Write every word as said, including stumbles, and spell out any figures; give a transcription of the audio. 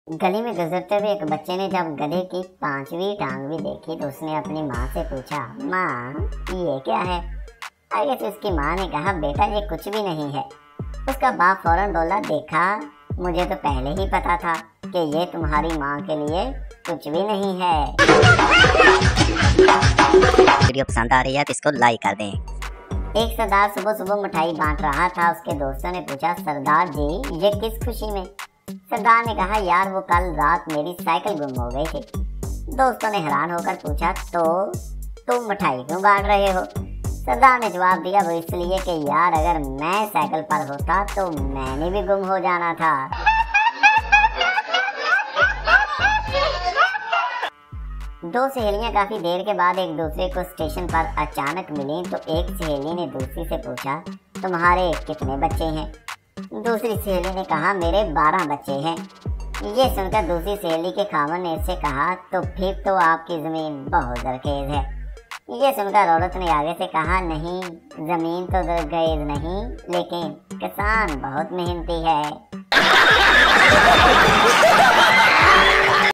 गली में गुजरते हुए एक बच्चे ने जब गधे की पांचवी टांग भी देखी तो उसने अपनी माँ से पूछा, माँ ये क्या है? आगे से उसकी माँ ने कहा, बेटा ये कुछ भी नहीं है। उसका बाप फौरन बोला, देखा, मुझे तो पहले ही पता था कि ये तुम्हारी माँ के लिए कुछ भी नहीं है। वीडियो पसंद आ रही है तो इसको लाइक कर दें। एक सरदार सुबह सुबह मिठाई बांट रहा था। उसके दोस्तों ने पूछा, सरदार जी ये किस खुशी में? सरदार ने कहा, यार वो कल रात मेरी साइकिल गुम हो गई थी। दोस्तों ने हैरान होकर पूछा, तो तुम मिठाई क्यों बांट रहे हो? सरदार ने जवाब दिया, वो इसलिए कि यार अगर मैं साइकिल पर होता तो मैंने भी गुम हो जाना था। दो सहेलियां काफी देर के बाद एक दूसरे को स्टेशन पर अचानक मिली तो एक सहेली ने दूसरी से पूछा, तुम्हारे कितने बच्चे हैं? दूसरी सहेली ने कहा, मेरे बारह बच्चे हैं। ये सुनकर दूसरी सहेली के खामन ने इससे कहा, तो फिर तो आपकी जमीन बहुत जरखेज है। ये सुनकर औरत ने आगे से कहा, नहीं, जमीन तो जरखेज नहीं, लेकिन किसान बहुत मेहनती है।